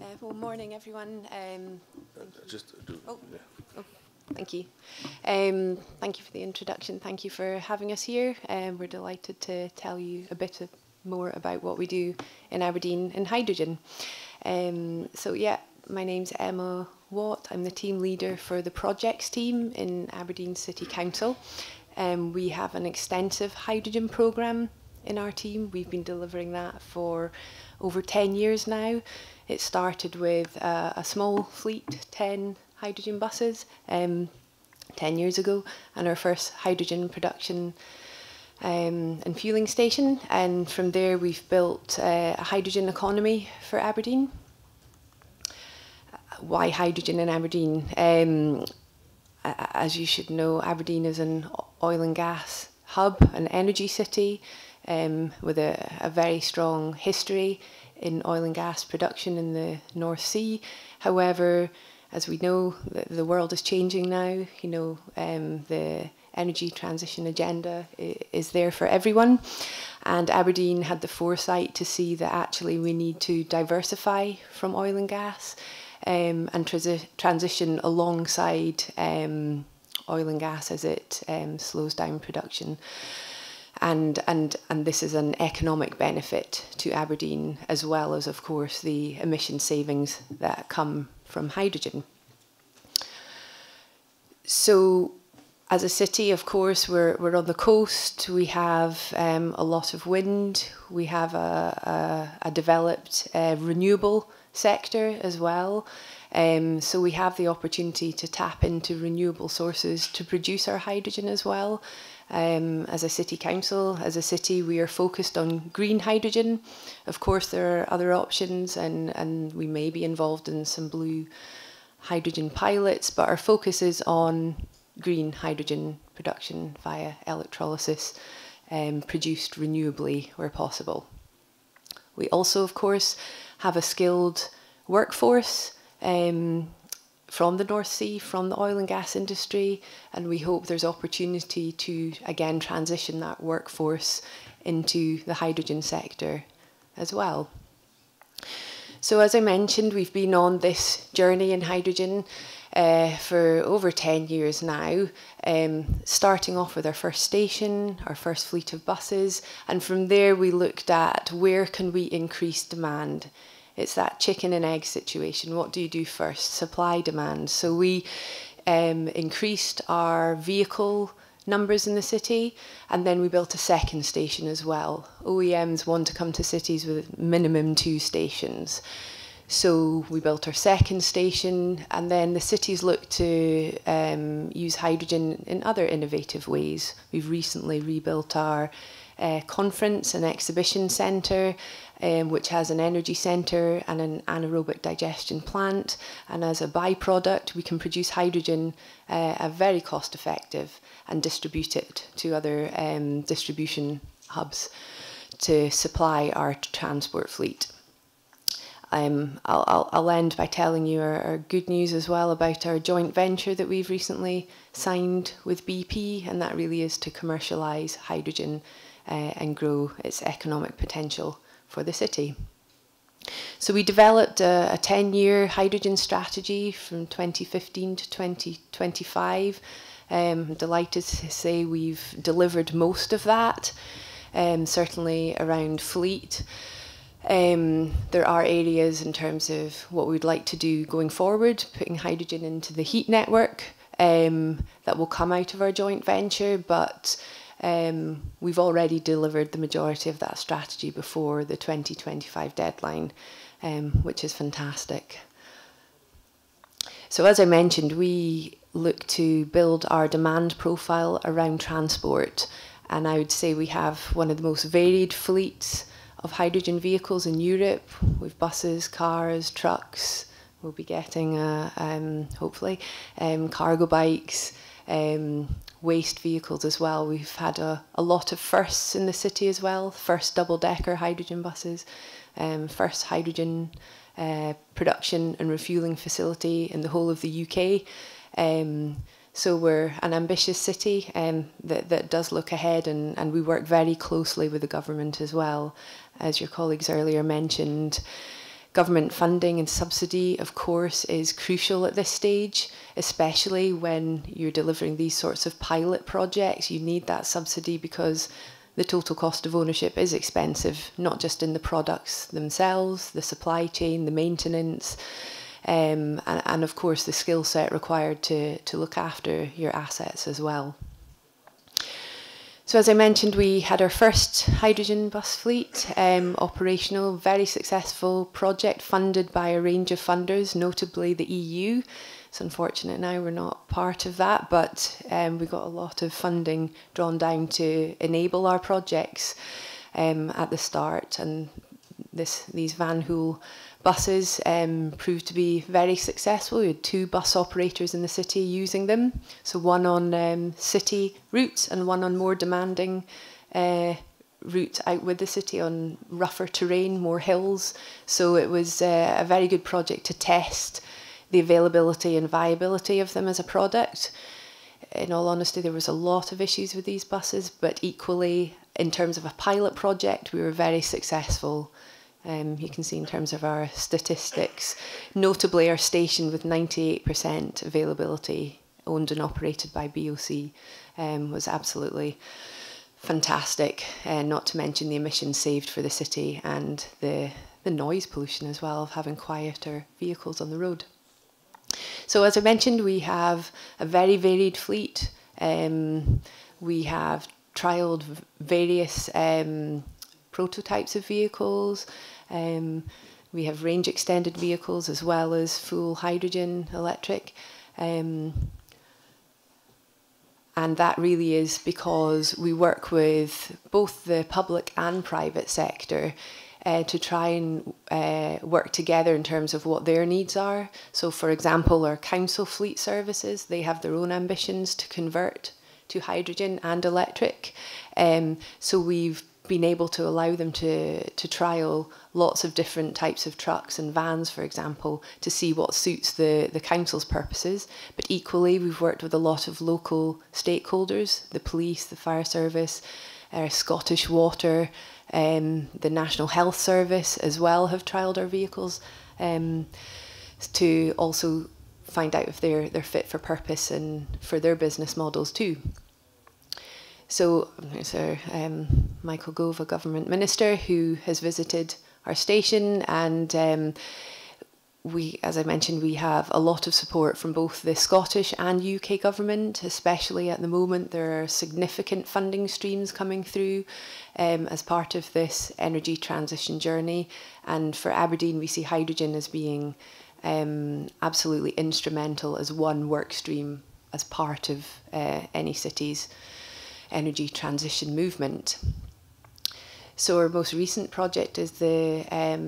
Well, morning, everyone. Yeah. Oh, thank you. Thank you for the introduction. Thank you for having us here. We're delighted to tell you a bit more about what we do in Aberdeen in hydrogen. Yeah, my name's Emma Watt. I'm the team leader for the projects team in Aberdeen City Council. We have an extensive hydrogen programme in our team. We've been delivering that for over 10 years now. It started with a small fleet, 10 hydrogen buses, 10 years ago, and our first hydrogen production and fueling station. And from there, we've built a hydrogen economy for Aberdeen. Why hydrogen in Aberdeen? As you should know, Aberdeen is an oil and gas hub, an energy city, with a very strong history in oil and gas production in the North Sea. However, as we know, the world is changing now. You know, the energy transition agenda is there for everyone. And Aberdeen had the foresight to see that actually we need to diversify from oil and gas and transition alongside oil and gas as it slows down production. And this is an economic benefit to Aberdeen, as well as, of course, the emission savings that come from hydrogen. So, as a city, of course, we're on the coast. We have a lot of wind. We have a developed renewable sector as well. So we have the opportunity to tap into renewable sources to produce our hydrogen as well. As a city council, as a city, we are focused on green hydrogen. Of course, there are other options, and we may be involved in some blue hydrogen pilots, but our focus is on green hydrogen production via electrolysis, produced renewably where possible. We also, of course, have a skilled workforce from the North Sea, from the oil and gas industry, and we hope there's opportunity to, again, transition that workforce into the hydrogen sector as well. So as I mentioned, we've been on this journey in hydrogen for over 10 years now, starting off with our first station, our first fleet of buses, and from there we looked at where can we increase demand. It's that chicken and egg situation. What do you do first? Supply, demand. So we increased our vehicle numbers in the city, and then we built a second station as well. OEMs want to come to cities with minimum 2 stations. So we built our second station, and then the cities look to use hydrogen in other innovative ways. We've recently rebuilt our conference and exhibition centre, which has an energy centre and an anaerobic digestion plant. And as a byproduct, we can produce hydrogen very cost effective and distribute it to other distribution hubs to supply our transport fleet. I'll end by telling you our good news as well about our joint venture that we've recently signed with BP, and that really is to commercialise hydrogen and grow its economic potential for the city. So we developed a 10-year hydrogen strategy from 2015 to 2025. I'm delighted to say we've delivered most of that, certainly around fleet. There are areas in terms of what we'd like to do going forward, putting hydrogen into the heat network that will come out of our joint venture, but we've already delivered the majority of that strategy before the 2025 deadline, which is fantastic. So as I mentioned, we look to build our demand profile around transport, and I would say we have one of the most varied fleets of hydrogen vehicles in Europe. We've buses, cars, trucks. We'll be getting, hopefully, cargo bikes, waste vehicles as well. We've had a lot of firsts in the city as well. First double-decker hydrogen buses, first hydrogen production and refuelling facility in the whole of the UK. So we're an ambitious city that does look ahead, and we work very closely with the government as well. As your colleagues earlier mentioned, Government funding and subsidy, of course, is crucial at this stage, especially when you're delivering these sorts of pilot projects. You need that subsidy because the total cost of ownership is expensive, not just in the products themselves, the supply chain, the maintenance, and of course the skill set required to look after your assets as well. So as I mentioned, we had our first hydrogen bus fleet operational, very successful project funded by a range of funders, notably the EU. It's unfortunate now we're not part of that, but we got a lot of funding drawn down to enable our projects at the start. And these Van Hool buses proved to be very successful. We had 2 bus operators in the city using them. So one on city routes and one on more demanding route out with the city on rougher terrain, more hills. So it was a very good project to test the availability and viability of them as a product. In all honesty, there was a lot of issues with these buses, but equally, in terms of a pilot project, we were very successful. You can see in terms of our statistics, notably our station with 98% availability, owned and operated by BOC, was absolutely fantastic, not to mention the emissions saved for the city and the noise pollution as well of having quieter vehicles on the road. So as I mentioned, we have a very varied fleet. We have trialled various prototypes of vehicles. We have range extended vehicles as well as full hydrogen electric. And that really is because we work with both the public and private sector to try and work together in terms of what their needs are. So for example, our council fleet services, they have their own ambitions to convert to hydrogen and electric. So we've been able to allow them to trial lots of different types of trucks and vans, for example, to see what suits the council's purposes. But equally, we've worked with a lot of local stakeholders, the police, the fire service, Scottish Water, the National Health Service as well have trialled our vehicles to also find out if they're fit for purpose and for their business models too. So there's our Michael Gove, a government minister, who has visited our station, and we, as I mentioned, we have a lot of support from both the Scottish and UK government, especially at the moment. There are significant funding streams coming through as part of this energy transition journey. And for Aberdeen, we see hydrogen as being absolutely instrumental as one work stream as part of any city's energy transition movement. So our most recent project is the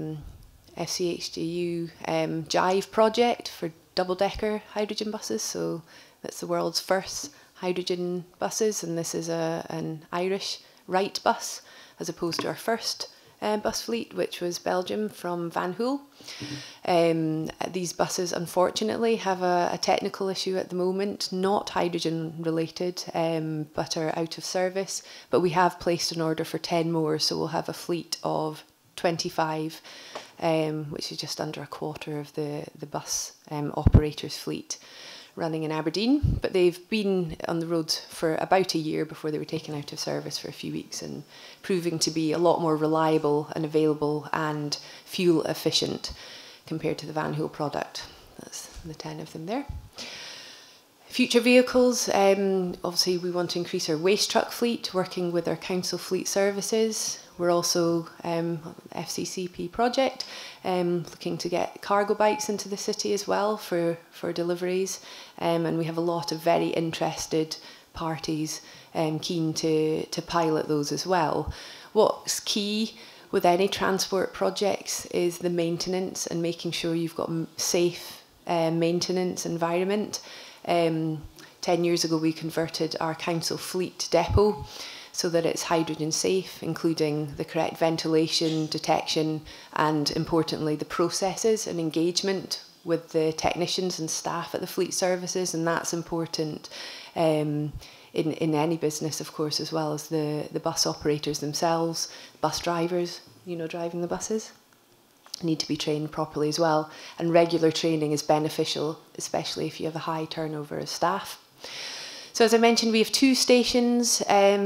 FCHJU Jive project for double-decker hydrogen buses. So that's the world's first hydrogen buses, and this is an Irish Wright bus as opposed to our first bus fleet, which was Belgium from Van Hool. These buses, unfortunately, have a technical issue at the moment, not hydrogen related, but are out of service. But we have placed an order for 10 more, so we'll have a fleet of 25, which is just under a quarter of the bus operators' fleet running in Aberdeen. But they've been on the road for about a year before they were taken out of service for a few weeks, and proving to be a lot more reliable and available and fuel efficient compared to the Van Hool product. That's the 10 of them there. Future vehicles, obviously we want to increase our waste truck fleet, working with our council fleet services. We're also, FCCP project, looking to get cargo bikes into the city as well for deliveries. And we have a lot of very interested parties keen to pilot those as well. What's key with any transport projects is the maintenance and making sure you've got safe maintenance environment. 10 years ago, we converted our council fleet depot so that it's hydrogen safe, including the correct ventilation, detection, and importantly, the processes and engagement with the technicians and staff at the fleet services. And that's important in any business, of course, as well as the bus operators themselves, bus drivers, you know, driving the buses. need to be trained properly as well. And regular training is beneficial, especially if you have a high turnover of staff. So as I mentioned, we have 2 stations.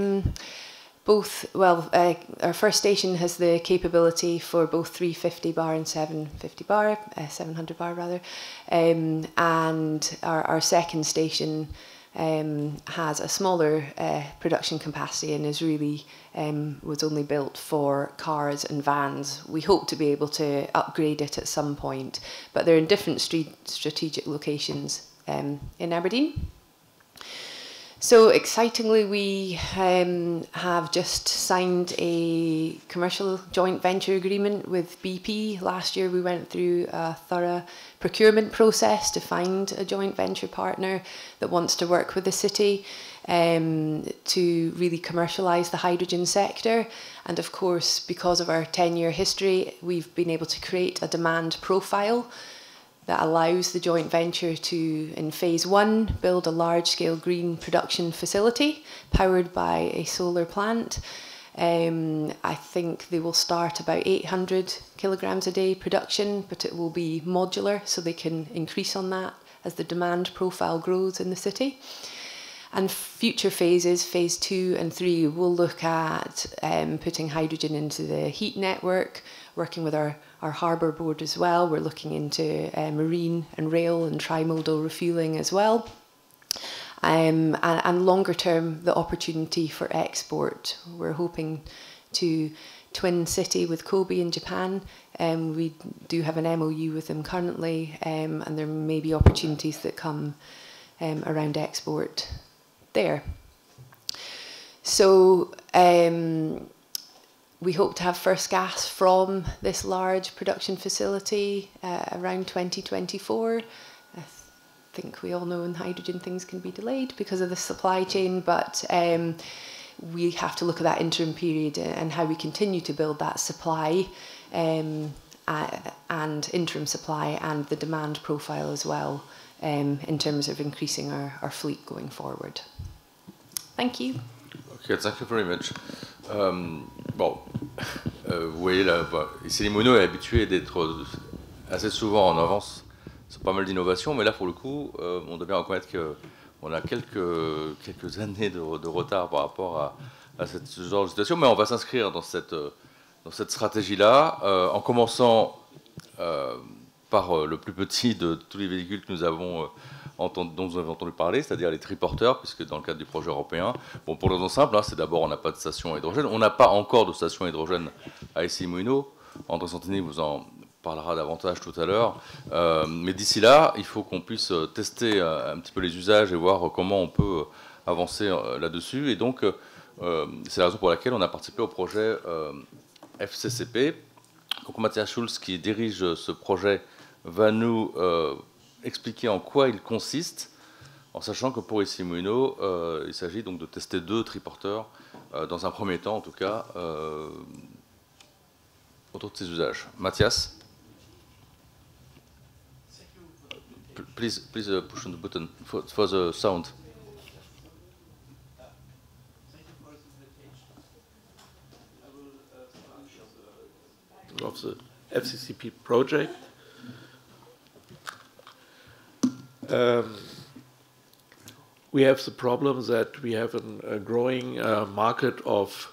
Our first station has the capability for both 350 bar and 750 bar, 700 bar rather, and our second station has a smaller production capacity and is really was only built for cars and vans. We hope to be able to upgrade it at some point, but they're in different strategic locations in Aberdeen. So excitingly, we have just signed a commercial joint venture agreement with BP. Last year we went through a thorough procurement process to find a joint venture partner that wants to work with the city to really commercialise the hydrogen sector. And of course, because of our 10-year history, we've been able to create a demand profile that allows the joint venture to, in phase 1, build a large-scale green production facility powered by a solar plant. I think they will start about 800 kilograms a day production, but it will be modular, so they can increase on that as the demand profile grows in the city. And future phases, phase 2 and 3, will look at putting hydrogen into the heat network, working with our harbour board as well. We're looking into marine and rail and trimodal refuelling as well. And longer term, the opportunity for export. We're hoping to twin city with Kobe in Japan. We do have an MOU with them currently, and there may be opportunities that come around export there. So we hope to have first gas from this large production facility around 2024. I think we all know in hydrogen things can be delayed because of the supply chain, but we have to look at that interim period and how we continue to build that supply and interim supply and the demand profile as well in terms of increasing our fleet going forward. Thank you. Okay, thank you very much. Bon, vous voyez là, ici les monos est habitué d'être assez souvent en avance sur pas mal d'innovations, mais là pour le coup, on doit bien reconnaître qu'on a quelques années de retard par rapport à ce genre de situation, mais on va s'inscrire dans cette stratégie-là, en commençant par le plus petit de tous les véhicules que nous avons dont vous avez entendu parler, c'est-à-dire les triporteurs, puisque dans le cadre du projet européen, bon, pour raison simple, hein, c'est d'abord on n'a pas de station hydrogène, on n'a pas encore de station hydrogène à Issy-Moulineaux. André Santini vous en parlera davantage tout à l'heure, mais d'ici là, il faut qu'on puisse tester un petit peu les usages et voir comment on peut avancer là-dessus, et donc c'est la raison pour laquelle on a participé au projet FCCP. Donc Matthias Schulz, qui dirige ce projet, va nous expliquer en quoi il consiste, en sachant que pour Issy-Moulineaux, il s'agit donc de tester 2 triporteurs, dans un premier temps en tout cas, autour de ces usages. Matthias, please push on the button for the sound. Of the FCCP project. We have the problem that we have a growing market of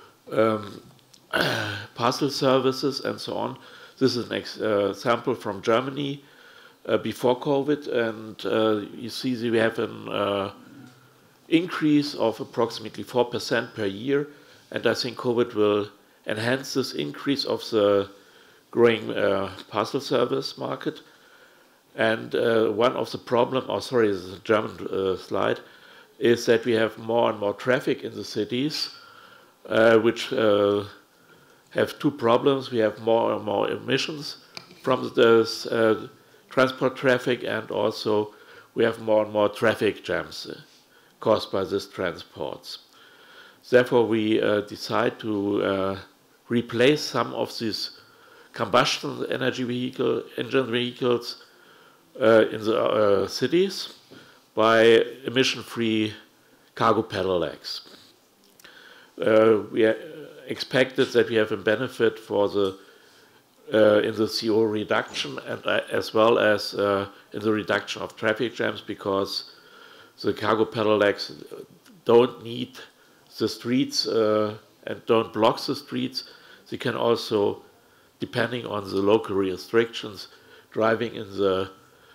parcel services and so on. This is an example from Germany before COVID, and you see that we have an increase of approximately 4% per year, and I think COVID will enhance this increase of the growing parcel service market. And one of the problems, this is a German slide, is that we have more and more traffic in the cities, which have 2 problems. We have more and more emissions from the transport traffic, and also we have more and more traffic jams caused by these transports. Therefore, we decide to replace some of these combustion engine vehicles in the cities by emission-free cargo pedelecs. We expected that we have a benefit for the in the CO reduction and as well as in the reduction of traffic jams, because the cargo pedelecs don't need the streets and don't block the streets. They can also, depending on the local restrictions, driving in the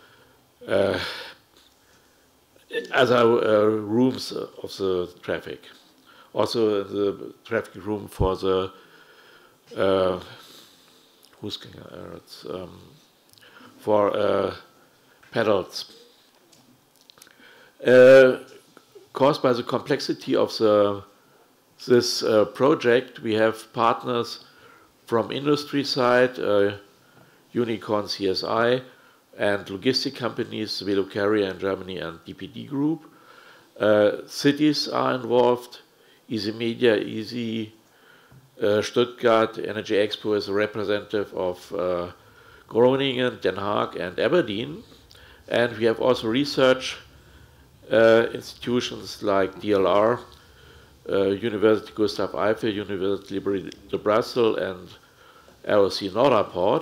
other rooms of the traffic. Also the traffic room for the for pedals. Caused by the complexity of this project, we have partners from industry side, Unicorn CSI, and logistic companies, Velocarrier in Germany and DPD Group. Cities are involved, Easy Media, Easy, Stuttgart, Energy Expo is a representative of Groningen, Den Haag, and Aberdeen. And we have also research institutions like DLR, University Gustav Eiffel, University Libre de Brussels, and ROC Norderport.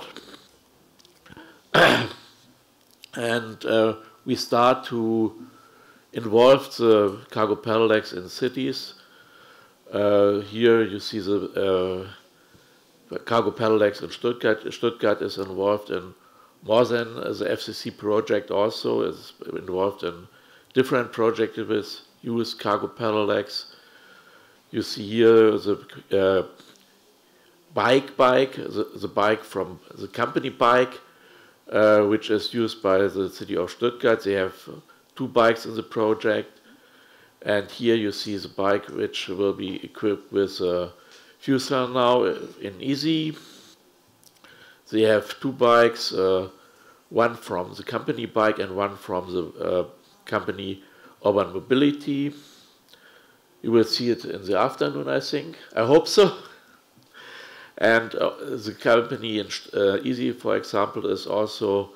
And we start to involve the cargo pedelecs in cities. Here you see the cargo pedelecs in Stuttgart. Stuttgart is involved in more than the FCC project, also is involved in different projects with used cargo pedelecs. You see here the bike, the bike from the company bike, which is used by the city of Stuttgart. They have 2 bikes in the project. And here you see the bike which will be equipped with a fuel cell now in Easy. They have 2 bikes, one from the company bike and one from the company Urban Mobility. You will see it in the afternoon, I think. I hope so. And the company in Easy, for example, is also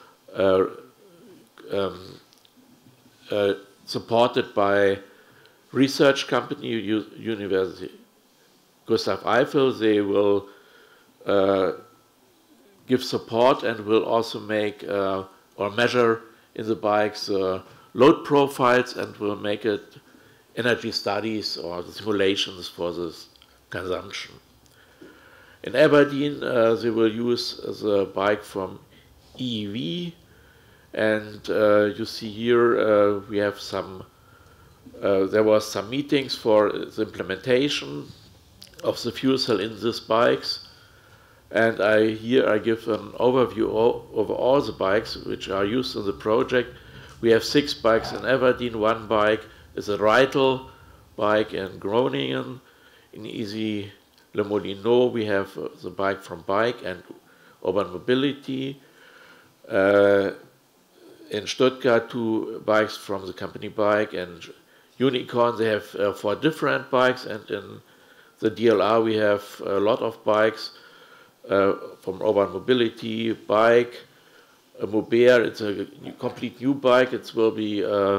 supported by research company University Gustav Eiffel. They will give support and will also make or measure in the bikes load profiles and will make it energy studies or the simulations for this consumption. In Aberdeen, they will use the bike from EEV, and you see here we have some. There was some meetings for the implementation of the fuel cell in these bikes, and here I give an overview of all the bikes which are used in the project. We have 6 bikes in Aberdeen. 1 bike is a Reitel bike in Groningen. In Easy Le Molino, we have the bike from Bike and Urban Mobility. In Stuttgart, 2 bikes from the company Bike, and Unicorn, they have 4 different bikes, and in the DLR we have a lot of bikes from Urban Mobility, Bike, Mobere. It's a complete new bike. It will be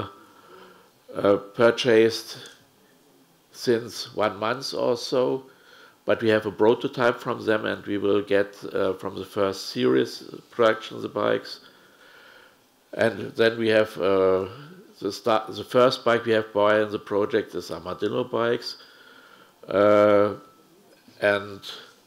purchased since 1 month or so, but we have a prototype from them, and we will get from the first series production of the bikes. And then we have the first bike we have bought in the project is Armadillo bikes, and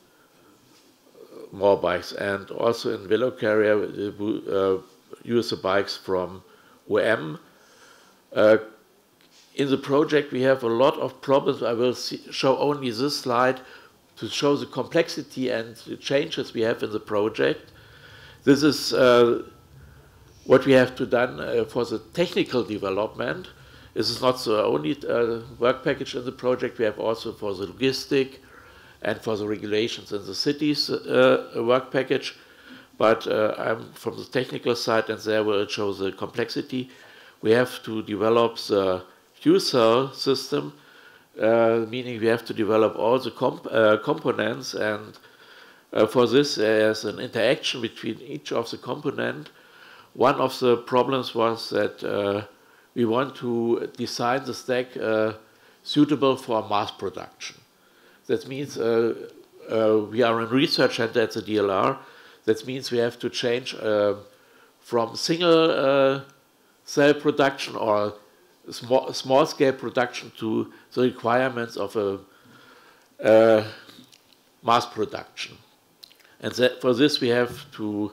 more bikes. And also in Velocarrier, we use the bikes from OM. In the project, we have a lot of problems. I will show only this slide to show the complexity and the changes we have in the project. This is what we have to done for the technical development. This is not the only work package in the project. We have also for the logistic and for the regulations in the cities work package. But I'm from the technical side, and there will show the complexity. We have to develop the fuel cell system, meaning we have to develop all the components, and for this there's an interaction between each of the components. One of the problems was that we want to design the stack suitable for mass production. That means we are in research center at the DLR. That means we have to change from single cell production or small scale production to the requirements of a mass production. And for this we have to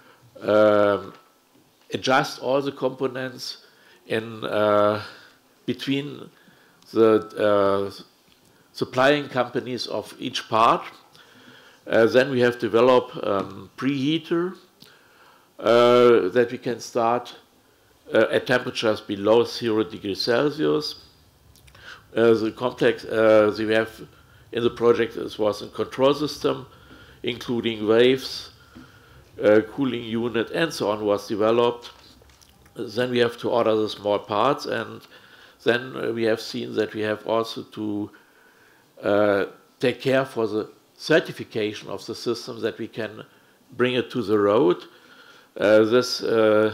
adjust all the components in between the supplying companies of each part. Then we have developed a preheater that we can start at temperatures below 0 degrees Celsius. The complex we have in the project was a control system, including waves, cooling unit, and so on was developed. Then we have to order the small parts, and then we have seen that we have also to take care for the certification of the system, that we can bring it to the road. This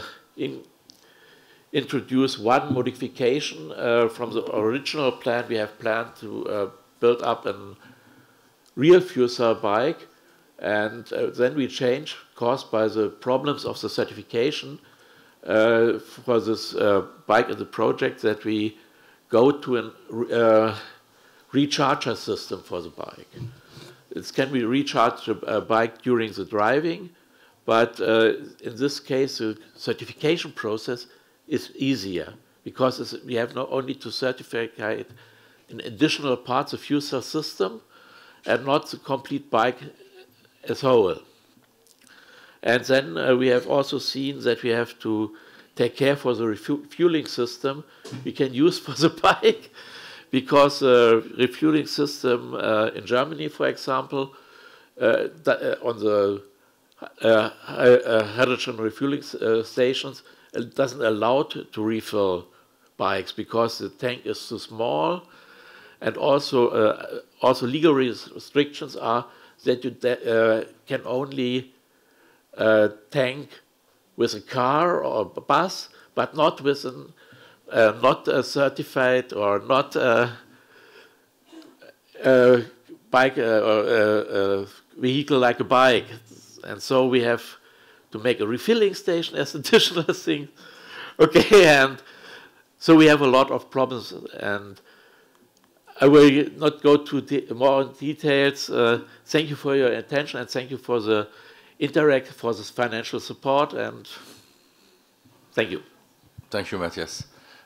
introduced one modification from the original plan. We have planned to build up a real fuel cell bike, and then we changed, caused by the problems of the certification for this bike in the project, that we go to a recharger system for the bike. It can be recharged a bike during the driving, but in this case the certification process is easier, because we have not only to certify in additional parts of fuel cell system and not the complete bike as whole. And then we have also seen that we have to take care for the refueling system we can use for the bike, because the refueling system in Germany, for example, on the hydrogen refueling stations, doesn't allow to refill bikes because the tank is too small, and also legal restrictions are that you can only tank with a car or a bus, but not with an not certified or not bike or vehicle like a bike. And so we have to make a refilling station as additional thing. Okay, and so we have a lot of problems, and I will not go to more details. Thank you for your attention, and thank you for the Interact for this financial support, and thank you. Thank you, Matthias.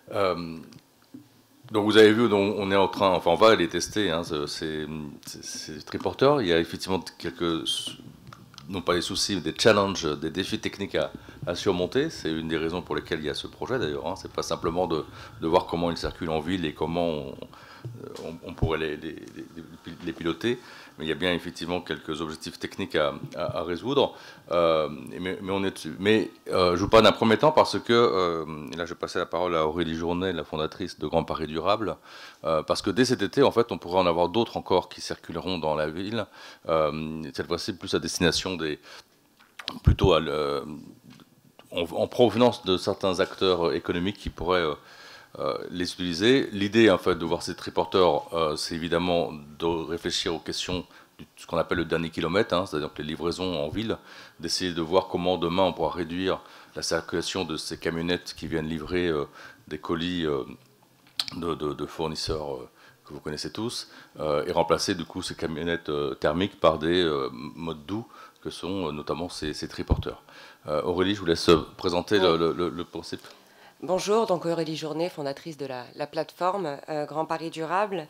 Donc vous avez vu, on est en train, enfin on va les tester, hein, ces triporteurs. Il y a effectivement quelques, non pas des soucis, mais des challenges, des défis techniques à surmonter. C'est une des raisons pour lesquelles il y a ce projet d'ailleurs. Hein. C'est pas simplement de voir comment ils circulent en ville et comment on pourrait les piloter, mais il y a bien effectivement quelques objectifs techniques à résoudre, mais on est dessus. Mais je vous parle d'un premier temps parce que, et là je vais passer la parole à Aurélie Journet, la fondatrice de Grand Paris Durable, parce que dès cet été, en fait, on pourrait en avoir d'autres encore qui circuleront dans la ville, cette fois-ci plus à destination plutôt en provenance de certains acteurs économiques qui pourraient les utiliser. L'idée en fait de voir ces triporteurs, c'est évidemment de réfléchir aux questions de ce qu'on appelle le dernier kilomètre, hein, c'est-à-dire les livraisons en ville, d'essayer de voir comment demain on pourra réduire la circulation de ces camionnettes qui viennent livrer des colis de fournisseurs que vous connaissez tous, et remplacer du coup ces camionnettes thermiques par des modes doux que sont notamment ces triporteurs. Aurélie, je vous laisse présenter le principe. Bonjour, donc Aurélie Journet, fondatrice de la plateforme Grand Paris Durable.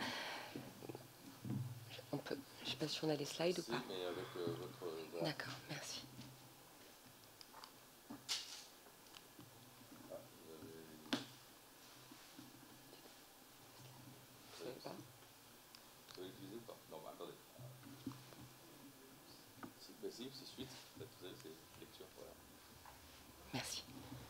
Je ne sais pas si on a les slides ou pas. D'accord, merci. Merci.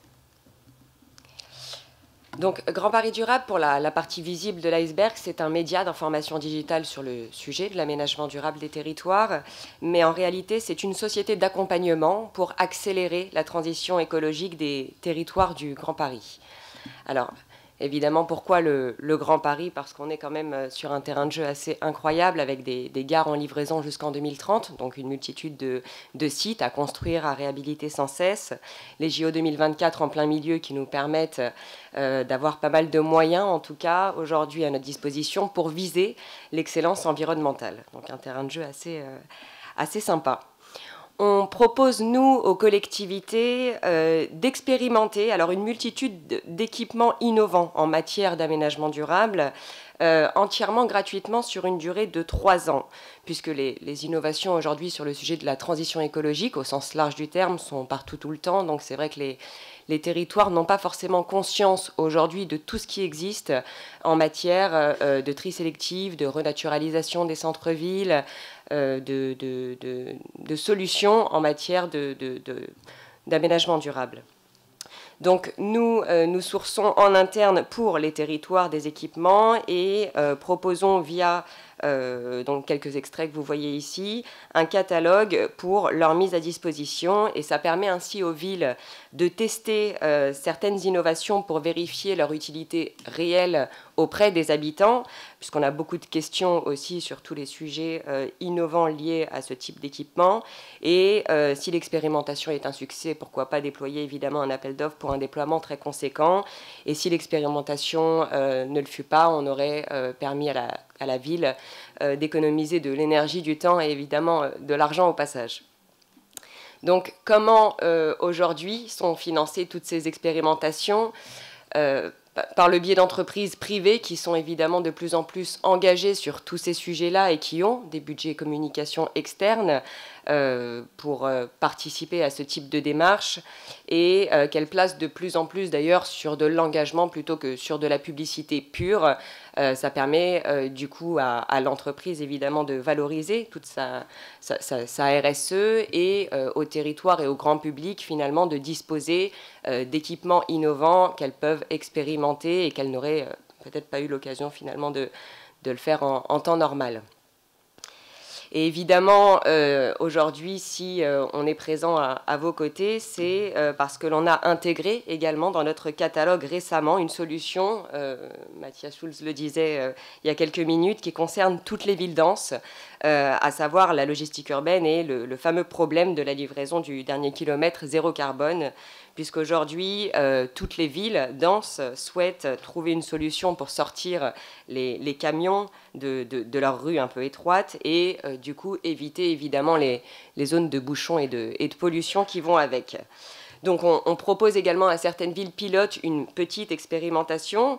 Donc, Grand Paris Durable, pour la partie visible de l'iceberg, c'est un média d'information digitale sur le sujet de l'aménagement durable des territoires, mais en réalité, c'est une société d'accompagnement pour accélérer la transition écologique des territoires du Grand Paris. Alors, Évidemment, pourquoi le Grand Paris? Parce qu'on est quand même sur un terrain de jeu assez incroyable, avec des gares en livraison jusqu'en 2030, donc une multitude de sites à construire, à réhabiliter sans cesse. Les JO 2024 en plein milieu qui nous permettent d'avoir pas mal de moyens, en tout cas, aujourd'hui à notre disposition, pour viser l'excellence environnementale. Donc un terrain de jeu assez sympa. On propose, nous, aux collectivités, d'expérimenter une multitude d'équipements innovants en matière d'aménagement durable, entièrement gratuitement sur une durée de 3 ans, puisque les innovations aujourd'hui sur le sujet de la transition écologique, au sens large du terme, sont partout tout le temps. Donc c'est vrai que les territoires n'ont pas forcément conscience aujourd'hui de tout ce qui existe en matière de tri sélectif, de renaturalisation des centres-villes, de solutions en matière d'aménagement durable. Donc nous sourçons en interne pour les territoires des équipements et proposons via donc quelques extraits que vous voyez ici, un catalogue pour leur mise à disposition, et ça permet ainsi aux villes de tester certaines innovations pour vérifier leur utilité réelle auprès des habitants, puisqu'on a beaucoup de questions aussi sur tous les sujets innovants liés à ce type d'équipement. Et si l'expérimentation est un succès, pourquoi pas déployer évidemment un appel d'offres pour un déploiement très conséquent. Et si l'expérimentation ne le fut pas, on aurait permis à la ville d'économiser de l'énergie, du temps et évidemment de l'argent au passage. Donc comment aujourd'hui sont financées toutes ces expérimentations? Par le biais d'entreprises privées qui sont évidemment de plus en plus engagées sur tous ces sujets-là et qui ont des budgets communication externes pour participer à ce type de démarche, et qu'elles placent de plus en plus d'ailleurs sur de l'engagement plutôt que sur de la publicité pure. Ça permet du coup à l'entreprise évidemment de valoriser toute sa RSE, et au territoire et au grand public finalement de disposer d'équipements innovants qu'elles peuvent expérimenter et qu'elles n'auraient peut-être pas eu l'occasion finalement de le faire en temps normal. Et évidemment, aujourd'hui, si on est présent à vos côtés, c'est parce que l'on a intégré également dans notre catalogue récemment une solution, Mathias Schulz le disait il y a quelques minutes, qui concerne toutes les villes denses, à savoir la logistique urbaine et le fameux problème de la livraison du dernier kilomètre zéro carbone, puisqu'aujourd'hui, toutes les villes denses souhaitent trouver une solution pour sortir les camions de leurs rues un peu étroites et du coup éviter évidemment les zones de bouchons et de pollution qui vont avec. Donc on propose également à certaines villes pilotes une petite expérimentation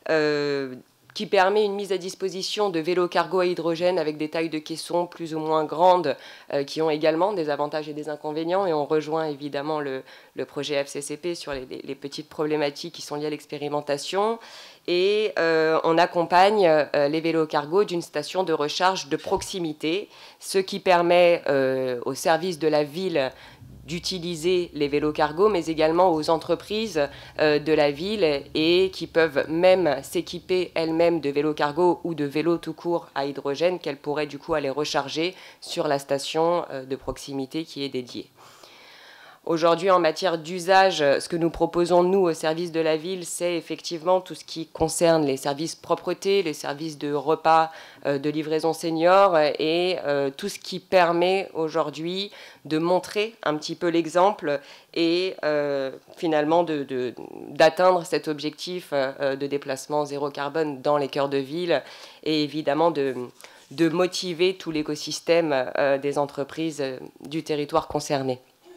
qui permet une mise à disposition de vélos cargo à hydrogène avec des tailles de caissons plus ou moins grandes qui ont également des avantages et des inconvénients, et on rejoint évidemment le projet FCCP sur les petites problématiques qui sont liées à l'expérimentation. Et on accompagne les vélos cargo d'une station de recharge de proximité, ce qui permet au service de la ville d'utiliser les vélos cargo, mais également aux entreprises de la ville, et qui peuvent même s'équiper elles-mêmes de vélos cargo ou de vélos tout court à hydrogène qu'elles pourraient du coup aller recharger sur la station de proximité qui est dédiée. Aujourd'hui, en matière d'usage, ce que nous proposons, nous, au service de la ville, c'est effectivement tout ce qui concerne les services propreté, les services de repas, de livraison senior, et tout ce qui permet aujourd'hui de montrer un petit peu l'exemple et finalement d'atteindre cet objectif de déplacement zéro carbone dans les cœurs de ville, et évidemment de motiver tout l'écosystème des entreprises du territoire concerné.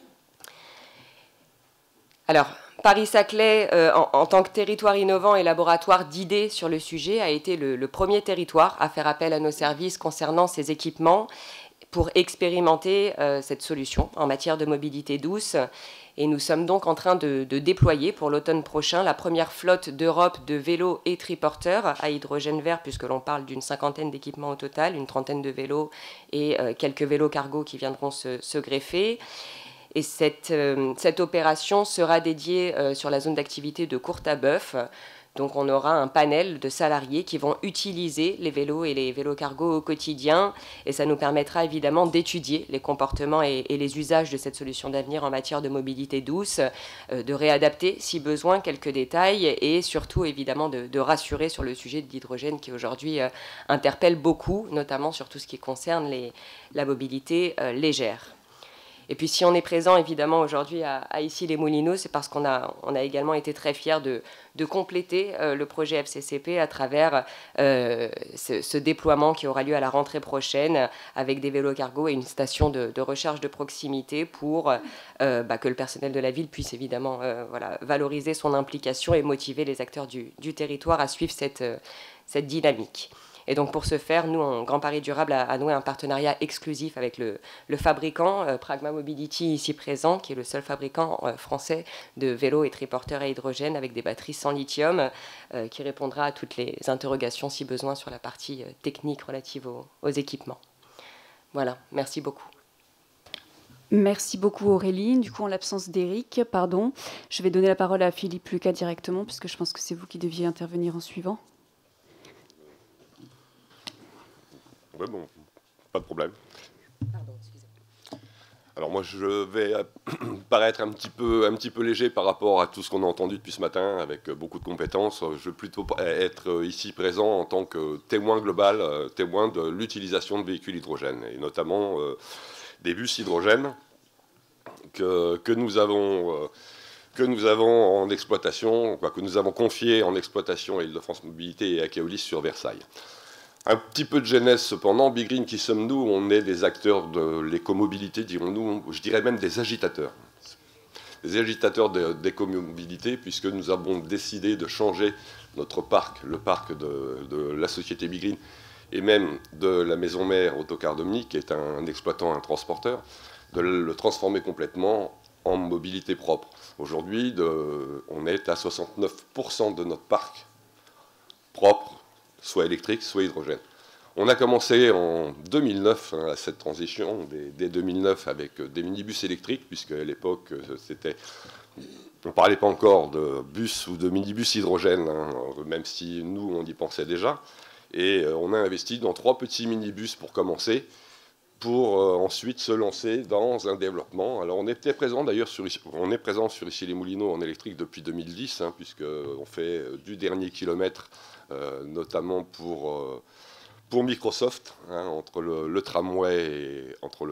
Alors, Paris-Saclay, en tant que territoire innovant et laboratoire d'idées sur le sujet, a été le premier territoire à faire appel à nos services concernant ces équipements pour expérimenter cette solution en matière de mobilité douce. Et nous sommes donc en train de déployer pour l'automne prochain la première flotte d'Europe de vélos et triporteurs à hydrogène vert, puisque l'on parle d'une 50aine d'équipements au total, une 30aine de vélos et quelques vélos cargo qui viendront se greffer. Et cette opération sera dédiée sur la zone d'activité de Courtabœuf, Donc on aura un panel de salariés qui vont utiliser les vélos et les vélos cargo au quotidien, et ça nous permettra évidemment d'étudier les comportements et les usages de cette solution d'avenir en matière de mobilité douce, de réadapter si besoin quelques détails, et surtout évidemment de rassurer sur le sujet de l'hydrogène qui aujourd'hui interpelle beaucoup, notamment sur tout ce qui concerne la mobilité légère. Et puis si on est présent évidemment aujourd'hui à Issy-les-Moulineaux, c'est parce qu'on a également été très fiers de compléter le projet FCCP à travers ce déploiement qui aura lieu à la rentrée prochaine avec des vélos cargo et une station de recharge de proximité pour que le personnel de la ville puisse évidemment valoriser son implication et motiver les acteurs du territoire à suivre cette dynamique. Et donc pour ce faire, nous, en Grand Paris Durable, a noué un partenariat exclusif avec le fabricant Pragma Mobility, ici présent, qui est le seul fabricant français de vélos et triporteurs à hydrogène avec des batteries sans lithium, qui répondra à toutes les interrogations, si besoin, sur la partie technique relative aux équipements. Voilà, merci beaucoup. Merci beaucoup Aurélie. Du coup, en l'absence d'Éric, je vais donner la parole à Philippe Lucas directement, puisque je pense que c'est vous qui deviez intervenir en suivant. Ouais, bon, pas de problème. Pardon, excusez-moi. Alors moi, je vais paraître un petit peu léger par rapport à tout ce qu'on a entendu depuis ce matin, avec beaucoup de compétences. Je vais plutôt être ici présent en tant que témoin global, témoin de l'utilisation de véhicules hydrogène, et notamment des bus hydrogène que nous avons en exploitation, que nous avons confiés en exploitation à Île-de-France Mobilité et à Keolis sur Versailles. Un petit peu de genèse cependant. Big Green, qui sommes-nous? On est des acteurs de l'écomobilité, dirons-nous, je dirais même des agitateurs. Des agitateurs d'écomobilité, puisque nous avons décidé de changer notre parc, le parc de la société Big Green, et même de la maison mère Autocar Dominique, qui est un exploitant, un transporteur, de le transformer complètement en mobilité propre. Aujourd'hui, on est à 69% de notre parc propre, soit électrique, soit hydrogène. On a commencé en 2009 à cette transition, dès 2009, avec des minibus électriques, puisque à l'époque, on ne parlait pas encore de bus ou de minibus hydrogène, même si nous, on y pensait déjà. Et on a investi dans 3 petits minibus pour commencer, pour ensuite se lancer dans un développement. Alors on était présent d'ailleurs sur Issy-les-Moulineaux en électrique depuis 2010, puisqu'on fait du dernier kilomètre, notamment pour Microsoft, entre le tramway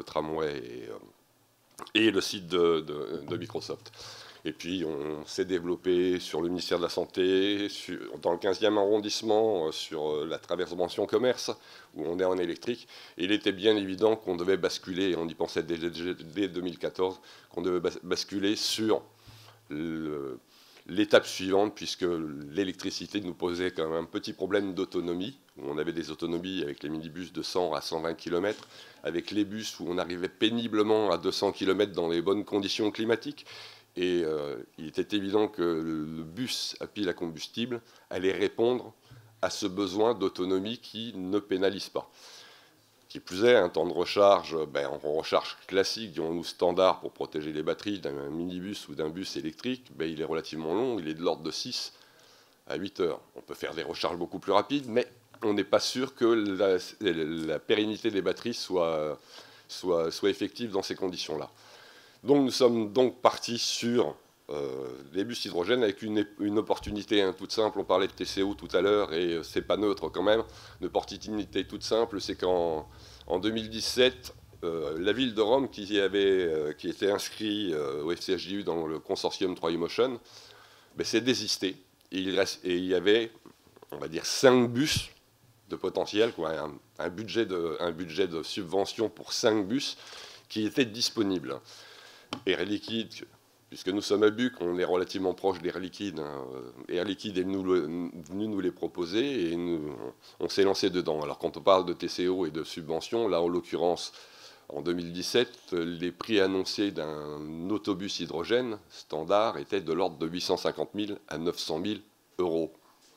et le site de Microsoft. Et puis on s'est développé sur le ministère de la Santé, dans le 15e arrondissement, sur la traverse mention commerce, où on est en électrique. Et il était bien évident qu'on devait basculer, on y pensait dès 2014, qu'on devait basculer sur l'étape suivante, puisque l'électricité nous posait quand même un petit problème d'autonomie, où on avait des autonomies avec les minibus de 100 à 120 km, avec les bus où on arrivait péniblement à 200 km dans les bonnes conditions climatiques. Et il était évident que le bus à pile à combustible allait répondre à ce besoin d'autonomie qui ne pénalise pas. Qui plus est, un temps de recharge, en recharge classique, dirons-nous standard pour protéger les batteries d'un minibus ou d'un bus électrique, il est relativement long, il est de l'ordre de 6 à 8 heures. On peut faire des recharges beaucoup plus rapides, mais on n'est pas sûr que la pérennité des batteries soit effective dans ces conditions-là. Donc nous sommes donc partis sur les bus hydrogène avec une opportunité toute simple. On parlait de TCO tout à l'heure et c'est pas neutre quand même. Une opportunité toute simple, c'est qu'en 2017, la ville de Rome, qui était inscrit au FCHJU dans le consortium 3eMotion, s'est désisté. Et il y avait, on va dire, 5 bus de potentiel, un budget de subvention pour 5 bus qui étaient disponibles. Air Liquide, puisque nous sommes à Buc, on est relativement proche d'Air Liquide. Air Liquide est venu nous les proposer et on s'est lancé dedans. Alors quand on parle de TCO et de subventions, là en l'occurrence, en 2017, les prix annoncés d'un autobus hydrogène standard étaient de l'ordre de 850 000 à 900 000 euros.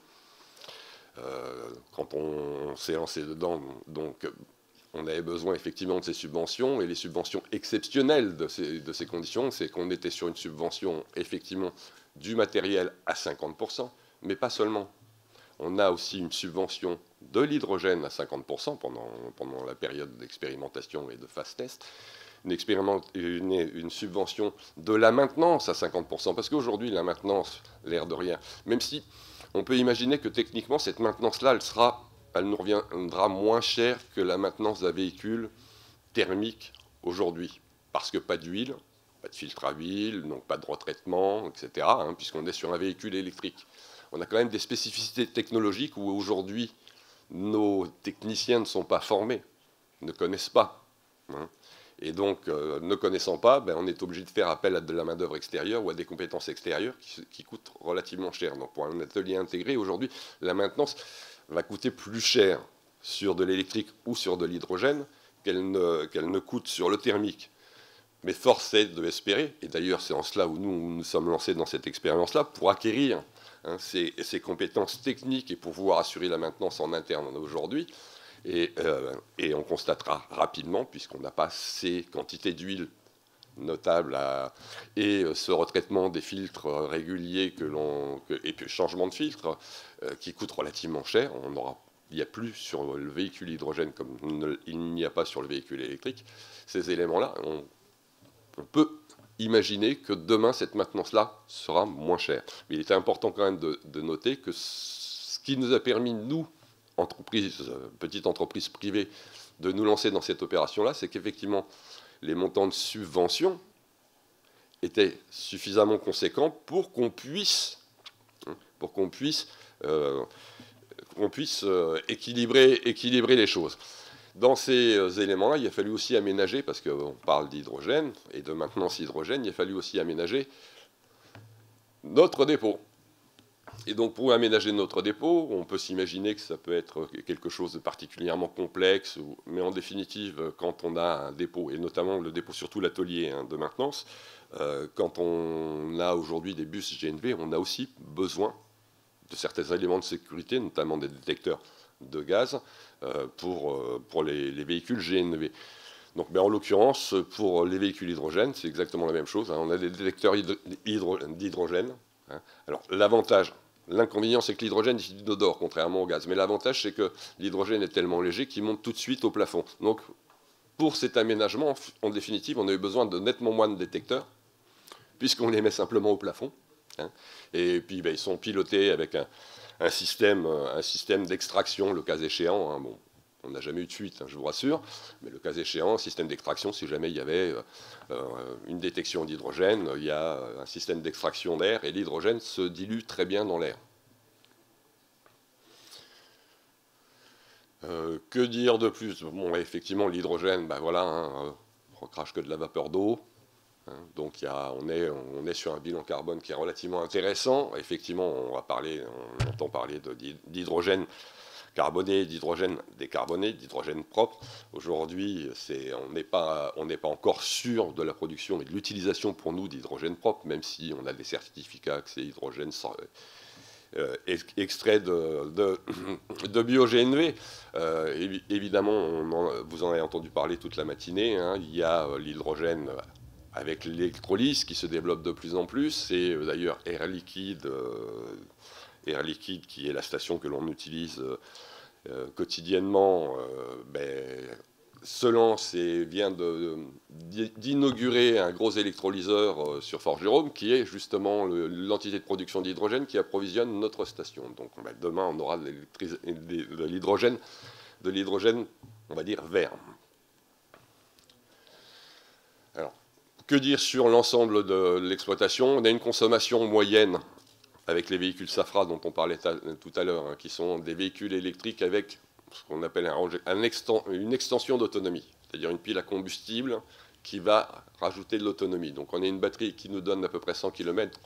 Quand on s'est lancé dedans, donc on avait besoin effectivement de ces subventions, et les subventions exceptionnelles de ces conditions, c'est qu'on était sur une subvention effectivement du matériel à 50%, mais pas seulement. On a aussi une subvention de l'hydrogène à 50% pendant la période d'expérimentation et de phase test, une subvention de la maintenance à 50%, parce qu'aujourd'hui, la maintenance, l'air de rien, même si on peut imaginer que techniquement, cette maintenance-là, elle nous reviendra moins cher que la maintenance d'un véhicule thermique aujourd'hui, parce que pas d'huile, pas de filtre à huile, donc pas de retraitement, etc., puisqu'on est sur un véhicule électrique. On a quand même des spécificités technologiques où aujourd'hui, nos techniciens ne sont pas formés, ne connaissent pas. Et donc, ne connaissant pas, on est obligé de faire appel à de la main-d'œuvre extérieure ou à des compétences extérieures qui coûtent relativement cher. Donc, pour un atelier intégré, aujourd'hui, la maintenance va coûter plus cher sur de l'électrique ou sur de l'hydrogène qu'elle ne coûte sur le thermique. Mais force est de espérer, et d'ailleurs c'est en cela où nous sommes lancés dans cette expérience-là, pour acquérir ces compétences techniques et pour pouvoir assurer la maintenance en interne aujourd'hui. Et on constatera rapidement, puisqu'on n'a pas ces quantités d'huile notables et ce retraitement des filtres réguliers et puis changement de filtre qui coûte relativement cher. Il n'y a plus sur le véhicule hydrogène comme il n'y a pas sur le véhicule électrique. Ces éléments-là, on peut imaginer que demain, cette maintenance-là sera moins chère. Mais il était important quand même de noter que ce qui nous a permis, nous, petite entreprise privée, de nous lancer dans cette opération-là, c'est qu'effectivement, les montants de subvention étaient suffisamment conséquents pour qu'on puisse équilibrer les choses. Dans ces éléments-là, il a fallu aussi aménager, parce qu'on parle d'hydrogène et de maintenance hydrogène, il a fallu aussi aménager notre dépôt. Et donc, pour aménager notre dépôt, on peut s'imaginer que ça peut être quelque chose de particulièrement complexe, mais en définitive, quand on a un dépôt, et notamment le dépôt, surtout l'atelier de maintenance, quand on a aujourd'hui des bus GNV, on a aussi besoin de certains éléments de sécurité, notamment des détecteurs de gaz, pour les véhicules GNV. Donc, en l'occurrence, pour les véhicules hydrogène, c'est exactement la même chose. On a des détecteurs d'hydrogène. Alors, l'inconvénient, c'est que l'hydrogène est inodore, contrairement au gaz. Mais l'avantage, c'est que l'hydrogène est tellement léger qu'il monte tout de suite au plafond. Donc, pour cet aménagement, en définitive, on a eu besoin de nettement moins de détecteurs, puisqu'on les met simplement au plafond. Et puis, ils sont pilotés avec un système d'extraction, le cas échéant. Bon, on n'a jamais eu de fuite, je vous rassure, mais le cas échéant, un système d'extraction, si jamais il y avait une détection d'hydrogène, il y a un système d'extraction d'air, et l'hydrogène se dilue très bien dans l'air. Que dire de plus? Bon, effectivement, l'hydrogène, on recrache que de la vapeur d'eau. Donc on est sur un bilan carbone qui est relativement intéressant. Effectivement, on entend parler d'hydrogène carboné, d'hydrogène décarboné, d'hydrogène propre. Aujourd'hui, on n'est pas encore sûr de la production et de l'utilisation pour nous d'hydrogène propre, même si on a des certificats que c'est hydrogène extrait de bio-GNV. Évidemment, vous en avez entendu parler toute la matinée. Il y a l'hydrogène avec l'électrolyse qui se développe de plus en plus. C'est d'ailleurs Air Liquide qui est la station que l'on utilise quotidiennement, se lance et vient d'inaugurer un gros électrolyseur sur Fort-Jérôme qui est justement l'entité de production d'hydrogène qui approvisionne notre station. Donc demain on aura de l'hydrogène, on va dire vert. Alors, que dire sur l'ensemble de l'exploitation? On a une consommation moyenne avec les véhicules Safra dont on parlait tout à l'heure, qui sont des véhicules électriques avec ce qu'on appelle une extension d'autonomie, c'est-à-dire une pile à combustible qui va rajouter de l'autonomie. Donc on a une batterie qui nous donne à peu près 100 km